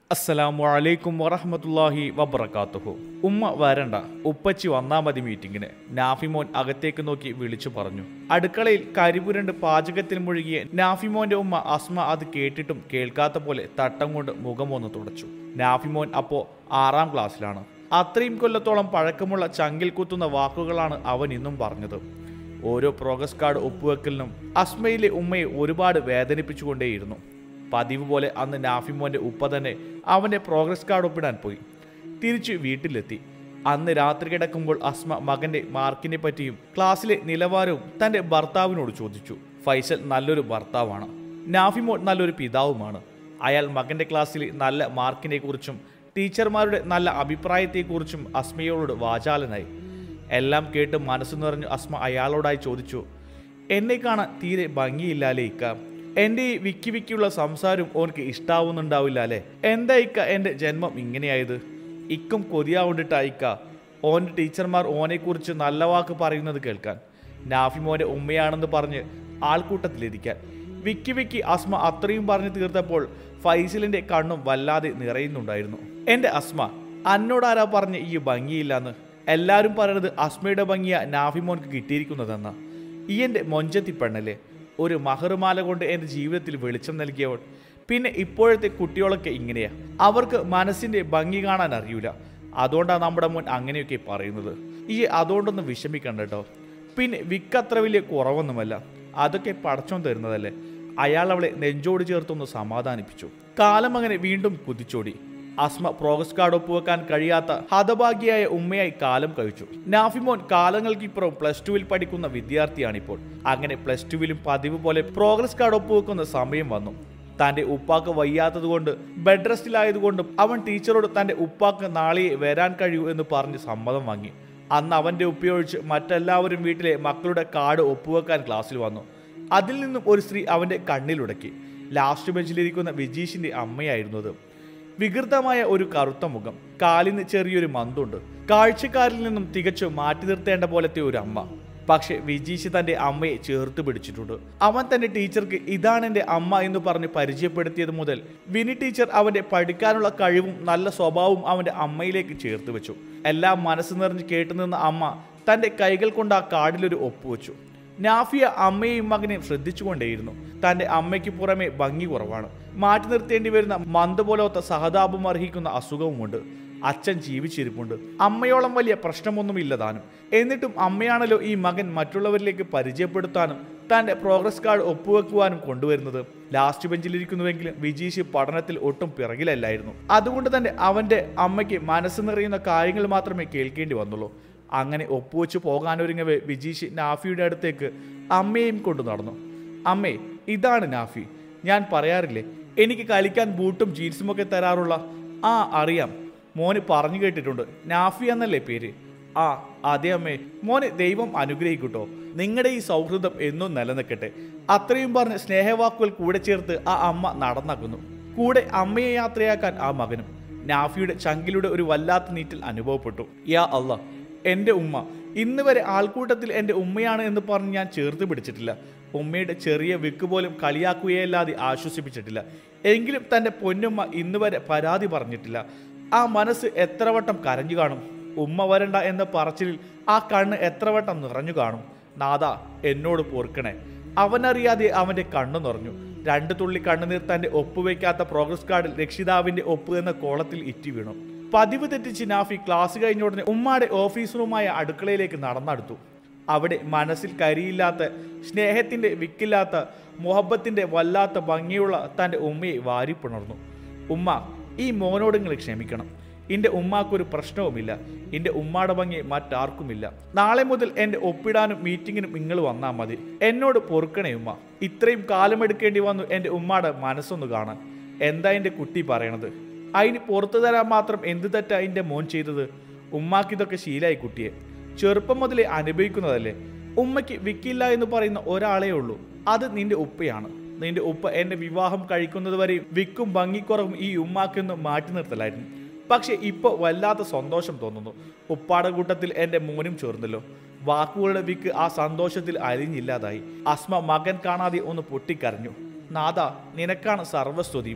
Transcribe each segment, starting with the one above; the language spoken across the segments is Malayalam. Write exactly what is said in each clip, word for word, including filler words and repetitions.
അസ്സലാമു അലൈക്കും വറഹ്മത്തുള്ളാഹി വബറകാതുഹു. ഉമ്മ വരണ്ട, ഉപ്പച്ചി വന്നാ മതി മീറ്റിങ്ങിന്. നാഫിമോൻ അകത്തേക്ക് നോക്കി വിളിച്ചു പറഞ്ഞു. അടുക്കളയിൽ കരിപുരണ്ട് പാചകത്തിൽ മുഴുകിയ നാഫിമോന്റെ ഉമ്മ അസ്മ അത് കേട്ടിട്ടും കേൾക്കാത്ത പോലെ തട്ടം കൊണ്ട് മുഖമൊന്ന് തുടച്ചു. നാഫിമോൻ അപ്പോ ആറാം ക്ലാസ്സിലാണ്. അത്രയും കൊല്ലത്തോളം പഴക്കമുള്ള ചങ്കിൽ കുത്തുന്ന വാക്കുകളാണ് അവൻ ഇന്നും പറഞ്ഞത്. ഓരോ പ്രോഗ്രസ് കാർഡ് ഒപ്പുവെക്കലിനും അസ്മയിലെ ഉമ്മയെ ഒരുപാട് വേദനിപ്പിച്ചുകൊണ്ടേയിരുന്നു. പതിവ് പോലെ അന്ന് നാഫിമോന്റെ ഉപ്പ തന്നെ അവന്റെ പ്രോഗ്രസ് കാർഡ് ഒപ്പിടാൻ പോയി. തിരിച്ചു വീട്ടിലെത്തി. അന്ന് രാത്രി കിടക്കുമ്പോൾ അസ്മ മകന്റെ മാർക്കിനെ പറ്റിയും ക്ലാസ്സിലെ നിലവാരവും തന്റെ ഭർത്താവിനോട് ചോദിച്ചു. ഫൈസൽ നല്ലൊരു ഭർത്താവാണ്, നാഫിമോൻ നല്ലൊരു പിതാവുമാണ്. അയാൾ മകന്റെ ക്ലാസ്സിൽ നല്ല മാർക്കിനെ കുറിച്ചും ടീച്ചർമാരുടെ നല്ല അഭിപ്രായത്തെക്കുറിച്ചും അസ്മയോട് വാചാലനായി. എല്ലാം കേട്ട് മനസ്സു നിറഞ്ഞു അസ്മ അയാളോടായി ചോദിച്ചു, എന്നെ കാണാൻ തീരെ ഭംഗിയില്ലാലേ ഇക്ക. എൻ്റെ ഈ വിക്കി വിക്കിയുള്ള സംസാരവും ഓനക്ക് ഇഷ്ടാവുന്നുണ്ടാവില്ല അല്ലേ? എന്താ ഇക്ക എൻ്റെ ജന്മം ഇങ്ങനെയായത്? ഇക്കും കൊതിയാവുണ്ടിട്ടായിക്ക ഓൻ്റെ ടീച്ചർമാർ ഓനെക്കുറിച്ച് നല്ല വാക്ക് പറയുന്നത് കേൾക്കാൻ, നാഫിമോൻ്റെ ഉമ്മയാണെന്ന് പറഞ്ഞ് ആൾക്കൂട്ടത്തിലിരിക്കാൻ. വിക്കി വിക്കി അസ്മ അത്രയും പറഞ്ഞു തീർത്തപ്പോൾ ഫൈസലിൻ്റെ കണ്ണും വല്ലാതെ നിറയുന്നുണ്ടായിരുന്നു. എൻ്റെ അസ്മ, അന്നോടാരാ പറഞ്ഞ് ഈ ഭംഗിയില്ലാന്ന്? എല്ലാവരും പറയുന്നത് അസ്മയുടെ ഭംഗിയ നാഫിമോൻക്ക് കിട്ടിയിരിക്കുന്നതെന്ന. ഈ എൻ്റെ മൊഞ്ചത്തി പെണ്ണല്ലേ, ഒരു മഹറുമാല കൊണ്ട് എൻ്റെ ജീവിതത്തിൽ വെളിച്ചം നൽകിയവൾ. പിന്നെ ഇപ്പോഴത്തെ കുട്ടികളൊക്കെ ഇങ്ങനെയാ, അവർക്ക് മനസ്സിൻ്റെ ഭംഗി കാണാൻ അറിയൂല. അതുകൊണ്ടാണ് നമ്മുടെ മുൻ അങ്ങനെയൊക്കെ പറയുന്നത്. ഈ അതുകൊണ്ടൊന്നും വിഷമിക്കണ്ട കേട്ടോ. പിന്നെ വിക്കത്ര വലിയ കുറവൊന്നുമല്ല, അതൊക്കെ പടച്ചോൻ തരുന്നതല്ലേ. അയാൾ അവളെ നെഞ്ചോട് ചേർത്തൊന്ന് സമാധാനിപ്പിച്ചു. കാലം അങ്ങനെ വീണ്ടും കുതിച്ചോടി. അസ്മ പ്രോഗ്രസ് കാർഡ് ഒപ്പുവെക്കാൻ കഴിയാത്ത ഹതഭാഗ്യയായ ഉമ്മയായി കാലം കഴിച്ചു. നാഫിമോൻ കാലങ്ങൾക്കിപ്പുറം പ്ലസ് ടുവിൽ പഠിക്കുന്ന വിദ്യാർത്ഥിയാണിപ്പോൾ. അങ്ങനെ പ്ലസ് ടുവിലും പതിവ് പോലെ പ്രോഗ്രസ് കാർഡ് ഒപ്പുവെക്കുന്ന സമയം വന്നു. തന്റെ ഉപ്പാക്ക് വയ്യാത്തത് കൊണ്ട് ബെഡ് റെസ്റ്റിലായതുകൊണ്ടും അവൻ ടീച്ചറോട് തന്റെ ഉപ്പാക്ക് നാളെ വരാൻ കഴിയൂ എന്ന് പറഞ്ഞ് സമ്മതം വാങ്ങി. അന്ന് അവന്റെ ഉപ്പയൊഴിച്ച് മറ്റെല്ലാവരും വീട്ടിലെ മക്കളുടെ കാർഡ് ഒപ്പുവെക്കാൻ ക്ലാസ്സിൽ വന്നു. അതിൽ നിന്നും ഒരു സ്ത്രീ അവന്റെ കണ്ണിലുടക്കി. ലാസ്റ്റ് ബെഞ്ചിലിരിക്കുന്ന വിജീഷിന്റെ അമ്മയായിരുന്നു അത്. വികൃതമായ ഒരു കറുത്ത മുഖം, കാലിന് ചെറിയൊരു മന്തുണ്ട്. കാഴ്ചക്കാരിൽ നിന്നും തികച്ചു മാറ്റി നിർത്തേണ്ട പോലത്തെ ഒരു അമ്മ. പക്ഷെ വിജീഷ് തന്റെ അമ്മയെ ചേർത്ത് പിടിച്ചിട്ടുണ്ട്. അവൻ തന്റെ ടീച്ചർക്ക് ഇതാണ് എൻ്റെ അമ്മ എന്ന് പറഞ്ഞ് പരിചയപ്പെടുത്തിയത് മുതൽ വിനി ടീച്ചർ അവന്റെ പഠിക്കാനുള്ള കഴിവും നല്ല സ്വഭാവവും അവന്റെ അമ്മയിലേക്ക് ചേർത്ത് വെച്ചു. എല്ലാം മനസ്സ് നിറഞ്ഞ് കേട്ടുനിന്ന അമ്മ തന്റെ കൈകൾ കൊണ്ട് ആ കാർഡിലൊരു ഒപ്പുവെച്ചു. നാഫിയ അമ്മയെയും മകനെയും ശ്രദ്ധിച്ചുകൊണ്ടേയിരുന്നു. തന്റെ അമ്മയ്ക്ക് പുറമെ ഭംഗി കുറവാണ്, മാറ്റി നിർത്തേണ്ടി വരുന്ന മന്ത് പോലത്തെ സഹതാപം അർഹിക്കുന്ന അസുഖവുമുണ്ട്. അച്ഛൻ ജീവിച്ചിരിപ്പുണ്ട്, അമ്മയോളം വലിയ പ്രശ്നമൊന്നുമില്ല താനും. എന്നിട്ടും അമ്മയാണല്ലോ ഈ മകൻ മറ്റുള്ളവരിലേക്ക് പരിചയപ്പെടുത്താനും തന്റെ പ്രോഗ്രസ് കാർഡ് ഒപ്പുവെക്കുവാനും കൊണ്ടുവരുന്നത്. ലാസ്റ്റ് ബെഞ്ചിലിരിക്കുന്നുവെങ്കിലും വിജീഷ് പഠനത്തിൽ ഒട്ടും പിറകിലല്ലായിരുന്നു. അതുകൊണ്ട് തന്നെ അവന്റെ അമ്മയ്ക്ക് മനസ്സ് നിറയുന്ന കാര്യങ്ങൾ മാത്രമേ കേൾക്കേണ്ടി വന്നുള്ളൂ. അങ്ങനെ ഒപ്പുവെച്ച് പോകാനൊരുങ്ങവേ വിജീഷ് നാഫിയുടെ അടുത്തേക്ക് അമ്മയെയും കൊണ്ടു നടന്നു. അമ്മേ, ഇതാണ് നാഫി. ഞാൻ പറയാറില്ലേ എനിക്ക് കളിക്കാൻ ബൂട്ടും ജീൻസും ഒക്കെ തരാറുള്ള? ആ അറിയാം, മോന് പറഞ്ഞു കേട്ടിട്ടുണ്ട്. നാഫി എന്നല്ലേ പേര്? ആ അതെ അമ്മേ. മോനെ ദൈവം അനുഗ്രഹിക്കട്ടോ, നിങ്ങളുടെ ഈ സൗഹൃദം എന്നും നിലനിൽക്കട്ടെ. അത്രയും പറഞ്ഞ് സ്നേഹവാക്കുകൾ കൂടെ ചേർത്ത് ആ അമ്മ നടന്നാക്കുന്നു. കൂടെ അമ്മയെ യാത്രയാക്കാൻ ആ മകനും. നാഫിയുടെ ചങ്കിലൂടെ ഒരു വല്ലാത്ത നീറ്റൽ അനുഭവപ്പെട്ടു. യാ അല്ലാ, എൻ്റെ ഉമ്മ. ഇന്ന് വരെ ആൾക്കൂട്ടത്തിൽ എൻ്റെ ഉമ്മയാണ് എന്ന് പറഞ്ഞ് ഞാൻ ചേർത്ത് പിടിച്ചിട്ടില്ല. ഉമ്മയുടെ ചെറിയ വിക്ക് പോലും കളിയാക്കുകയല്ലാതെ ആശ്വസിപ്പിച്ചിട്ടില്ല. എങ്കിലും തൻ്റെ പൊന്നുമ്മ ഇന്ന് വരെ പരാതി പറഞ്ഞിട്ടില്ല. ആ മനസ്സ് എത്ര വട്ടം കരഞ്ഞു കാണും. ഉമ്മ വരണ്ട എന്ന പറച്ചിലിൽ ആ കണ്ണ് എത്ര വട്ടം നിറഞ്ഞു കാണും. നാദാ, എന്നോട് പൊറുക്കണേ. അവനറിയാതെ അവൻ്റെ കണ്ണു നിറഞ്ഞു. രണ്ട് തുള്ളി കണ്ണുനീർ തൻ്റെ ഒപ്പുവെക്കാത്ത പ്രോഗ്രസ് കാർഡിൽ രക്ഷിതാവിൻ്റെ ഒപ്പ് എന്ന കോളത്തിൽ ഇറ്റി വീണു. പതിവ് തെറ്റിച്ച് നാഫി ക്ലാസ് കഴിഞ്ഞ ഉടനെ ഉമ്മാടെ ഓഫീസ് റൂമായ അടുക്കളയിലേക്ക് നടന്നെടുത്തു. അവിടെ മനസ്സിൽ കരിയില്ലാത്ത, സ്നേഹത്തിൻ്റെ വിക്കില്ലാത്ത, മുഹബത്തിൻ്റെ വല്ലാത്ത ഭംഗിയുള്ള തൻ്റെ ഉമ്മയെ വാരിപ്പുണർന്നു. ഉമ്മ, ഈ മോനോട് നിങ്ങൾ ക്ഷമിക്കണം. എൻ്റെ ഉമ്മാക്കൊരു പ്രശ്നവുമില്ല. എൻ്റെ ഉമ്മാടെ ഭംഗി മറ്റാർക്കുമില്ല. നാളെ മുതൽ എൻ്റെ ഒപ്പിടാനും മീറ്റിങ്ങിനും നിങ്ങൾ വന്നാൽ മതി. എന്നോട് പൊറുക്കണേ ഉമ്മ. ഇത്രയും കാലമെടുക്കേണ്ടി വന്നു എൻ്റെ ഉമ്മാടെ മനസ്സൊന്ന് കാണാൻ. എന്താ എൻ്റെ കുട്ടി പറയണത്? അതിന് പുറത്തു തരാൻ മാത്രം എന്ത് തെറ്റാ എൻ്റെ മോൻ ചെയ്തത്? ഉമ്മാക്കിതൊക്കെ ശീലായി കുട്ടിയെ. ചെറുപ്പം മുതലേ അനുഭവിക്കുന്നതല്ലേ. ഉമ്മയ്ക്ക് വിക്കില്ല എന്ന് പറയുന്ന ഒരാളേ ഉള്ളൂ, അത് നിന്റെ ഉപ്പയാണ്. നിന്റെ ഉപ്പ എന്നെ വിവാഹം കഴിക്കുന്നത് വരെയും വിക്കും ഭംഗിക്കുറവും ഈ ഉമ്മാക്കൊന്ന് മാറ്റി നിർത്തലായിരുന്നു. പക്ഷെ ഇപ്പോൾ വല്ലാത്ത സന്തോഷം തോന്നുന്നു. ഉപ്പാടെ കൂട്ടത്തിൽ എൻ്റെ മോനും ചേർന്നല്ലോ. വാക്കുകളുടെ വിക്ക് ആ സന്തോഷത്തിൽ അലിഞ്ഞില്ലാതായി. അസ്മ മകൻ കാണാതെ ഒന്ന് പൊട്ടിക്കരഞ്ഞു. നാദാ, നിനക്കാണ് സർവസ്തുതിയും.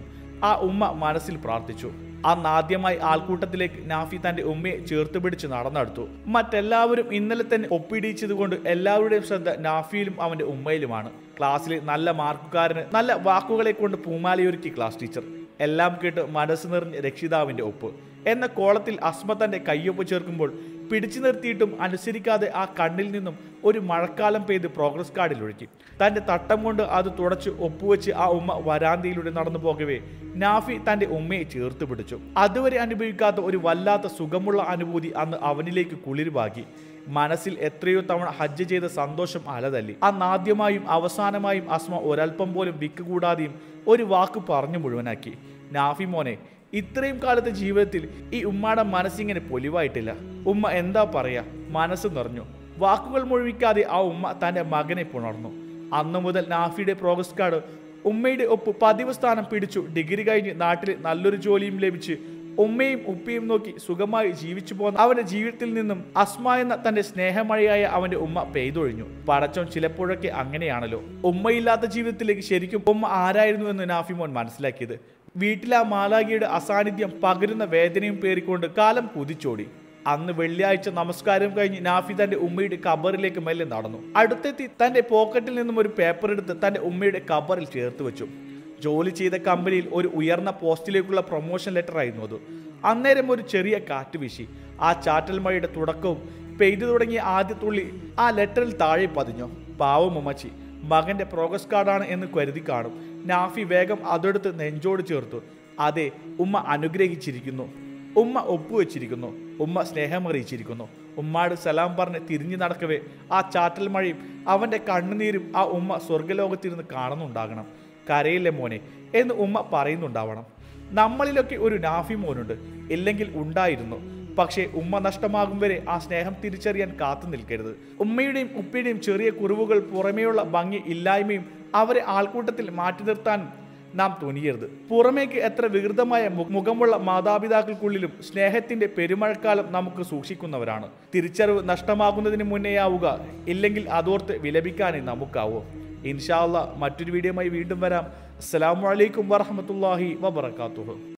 ആ ഉമ്മ മനസ്സിൽ പ്രാർത്ഥിച്ചു. അന്ന് ആദ്യമായി ആൾക്കൂട്ടത്തിലേക്ക് നാഫി തന്റെ ഉമ്മയെ ചേർത്ത് പിടിച്ച് നടന്നെടുത്തു. മറ്റെല്ലാവരും ഇന്നലെ തന്നെ ഒപ്പിടിച്ചതുകൊണ്ട് എല്ലാവരുടെയും ശ്രദ്ധ നാഫിയിലും അവന്റെ ഉമ്മയിലുമാണ്. ക്ലാസ്സിലെ നല്ല മാർക്കുകാരന് നല്ല വാക്കുകളെ കൊണ്ട് പൂമാലയൊരുക്കി ക്ലാസ് ടീച്ചർ. എല്ലാം കേട്ട് മനസ്സ് നിറഞ്ഞ് രക്ഷിതാവിന്റെ ഒപ്പ് എന്ന കോളത്തിൽ അസ്മ തന്റെ കയ്യൊപ്പ് ചേർക്കുമ്പോൾ പിടിച്ചു നിർത്തിയിട്ടും അനുസരിക്കാതെ ആ കണ്ണിൽ നിന്നും ഒരു മഴക്കാലം പെയ്ത് പ്രോഗ്രസ് കാർഡിൽ ഒഴുക്കി. തന്റെ തട്ടം കൊണ്ട് അത് തുടച്ച് ഒപ്പുവെച്ച് ആ ഉമ്മ വരാന്തയിലൂടെ നടന്നു പോകവേ നാഫി തന്റെ ഉമ്മയെ ചേർത്ത് പിടിച്ചു. അതുവരെ അനുഭവിക്കാത്ത ഒരു വല്ലാത്ത സുഖമുള്ള അനുഭൂതി അന്ന് അവനിലേക്ക് കുളിർവാകി. മനസ്സിൽ എത്രയോ തവണ ഹജ്ജ് ചെയ്ത സന്തോഷം അലതല്ലി. അന്നാദ്യമായും അവസാനമായും അസ്മ ഒരൽപ്പം പോലും വിക്ക് കൂടാതെയും ഒരു വാക്ക് പറഞ്ഞു മുഴുവനാക്കി. നാഫി മോനെ, ഇത്രയും കാലത്തെ ജീവിതത്തിൽ ഈ ഉമ്മയുടെ മനസ്സിങ്ങനെ പൊലിവായിട്ടില്ല. ഉമ്മ എന്താ പറയാ, മനസ്സ് നിറഞ്ഞു. വാക്കുകൾ മുഴുവിക്കാതെ ആ ഉമ്മ തന്റെ മകനെ പുണർന്നു. അന്നു മുതൽ നാഫിയുടെ പ്രോഗ്രസ് കാർഡ് ഉമ്മയുടെ ഒപ്പ് പതിവ് സ്ഥാനം പിടിച്ചു. ഡിഗ്രി കഴിഞ്ഞ് നാട്ടിൽ നല്ലൊരു ജോലിയും ലഭിച്ച് ഉമ്മയും ഉപ്പയും നോക്കി സുഖമായി ജീവിച്ചു പോന്ന അവന്റെ ജീവിതത്തിൽ നിന്നും അസ്മ എന്ന തന്റെ സ്നേഹമഴയായ അവന്റെ ഉമ്മ പെയ്തൊഴിഞ്ഞു. പടച്ചോൻ ചിലപ്പോഴൊക്കെ അങ്ങനെയാണല്ലോ. ഉമ്മയില്ലാത്ത ജീവിതത്തിലേക്ക് ശരിക്കും ഉമ്മ ആരായിരുന്നു എന്ന് നാഫിമോൻ മനസ്സിലാക്കിയത്. വീട്ടിലെ ആ മാലാഖിയുടെ അസാന്നിധ്യം പകരുന്ന വേദനയും പേറിക്കൊണ്ട് കാലം കുതിച്ചോടി. അന്ന് വെള്ളിയാഴ്ച നമസ്കാരം കഴിഞ്ഞ് നാഫി തന്റെ ഉമ്മയുടെ കബറിലേക്ക് മെല്ലെ നടന്നു. അടുത്തെത്തി തന്റെ പോക്കറ്റിൽ നിന്നും ഒരു പേപ്പർ എടുത്ത് തന്റെ ഉമ്മയുടെ കബറിൽ ചേർത്ത് വെച്ചു. ജോലി ചെയ്ത കമ്പനിയിൽ ഒരു ഉയർന്ന പോസ്റ്റിലേക്കുള്ള പ്രൊമോഷൻ ലെറ്റർ ആയിരുന്നു അത്. അന്നേരം ഒരു ചെറിയ കാറ്റ് വീശി. ആ ചാറ്റൽ മഴയുടെ തുടക്കവും പെയ്തു തുടങ്ങിയ ആദ്യ തുള്ളി ആ ലെറ്ററിൽ താഴെ പതിഞ്ഞു. പാവം ഉമ്മച്ചി, മകന്റെ പ്രോഗ്രസ് കാർഡാണ് എന്ന് കരുതി കാണും. നാഫി വേഗം അതെടുത്ത് നെഞ്ചോട് ചേർത്തു. അതെ, ഉമ്മ അനുഗ്രഹിച്ചിരിക്കുന്നു, ഉമ്മ ഒപ്പുവെച്ചിരിക്കുന്നു, ഉമ്മ സ്നേഹമറിയിച്ചിരിക്കുന്നു. ഉമ്മാട് സലാം പറഞ്ഞ് തിരിഞ്ഞു നടക്കവേ ആ ചാറ്റൽ മഴയും അവന്റെ കണ്ണുനീരും ആ ഉമ്മ സ്വർഗലോകത്തിരുന്ന് കാണുന്നുണ്ടാകണം. കരയില്ലേ മോനെ എന്ന് ഉമ്മ പറയുന്നുണ്ടാവണം. നമ്മളിലൊക്കെ ഒരു നാഫി മോനുണ്ട്, ഇല്ലെങ്കിൽ ഉണ്ടായിരുന്നു. പക്ഷേ ഉമ്മ നഷ്ടമാകും വരെ ആ സ്നേഹം തിരിച്ചറിയാൻ കാത്തു നിൽക്കരുത്. ഉമ്മയുടെയും ഉപ്പയുടെയും ചെറിയ കുറവുകൾ, പുറമേയുള്ള ഭംഗി ഇല്ലായ്മയും അവരെ ആൾക്കൂട്ടത്തിൽ മാറ്റി നിർത്താനും നാം തുനിയരുത്. പുറമേക്ക് എത്ര വികൃതമായ മുഖമുള്ള മാതാപിതാക്കൾക്കുള്ളിലും സ്നേഹത്തിന്റെ പെരുമഴക്കാലം നമുക്ക് സൂക്ഷിക്കുന്നവരാണ്. തിരിച്ചറിവ് നഷ്ടമാകുന്നതിന് മുന്നേയാവുക, ഇല്ലെങ്കിൽ അതോർത്ത് വിലപിക്കാനേ നമുക്കാവൂ. ഇൻഷാ അല്ലാഹ് മറ്റൊരു വീഡിയോയുമായി വീണ്ടും വരാം. അസ്സലാമു അലൈക്കും വറഹ്മത്തുള്ളാഹി വബറകാതുഹു.